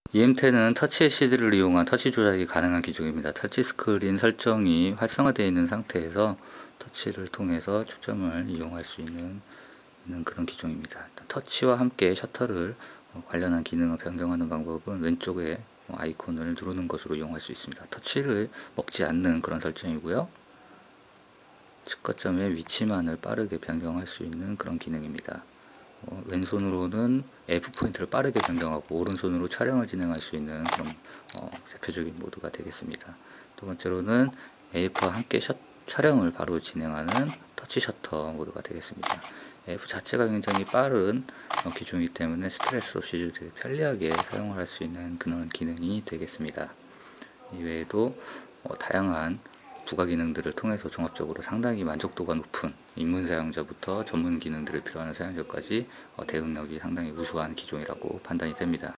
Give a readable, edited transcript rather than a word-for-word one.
EMT는 터치 LCD를 이용한 터치 조작이 가능한 기종입니다. 터치 스크린 설정이 활성화되어 있는 상태에서 터치를 통해서 초점을 이용할 수 있는 그런 기종입니다. 터치와 함께 셔터를 관련한 기능을 변경하는 방법은 왼쪽에 아이콘을 누르는 것으로 이용할 수 있습니다. 터치를 먹지 않는 그런 설정이고요. 측거점의 위치만을 빠르게 변경할 수 있는 그런 기능입니다. 왼손으로는 F포인트를 빠르게 변경하고 오른손으로 촬영을 진행할 수 있는 그런 대표적인 모드가 되겠습니다. 두 번째로는 AF와 함께 촬영을 바로 진행하는 터치 셔터 모드가 되겠습니다. AF 자체가 굉장히 빠른 기종이기 때문에 스트레스 없이 편리하게 사용을 할 수 있는 그런 기능이 되겠습니다. 이외에도 다양한 부가 기능들을 통해서 종합적으로 상당히 만족도가 높은 입문 사용자부터 전문 기능들을 필요하는 사용자까지 대응력이 상당히 우수한 기종이라고 판단이 됩니다.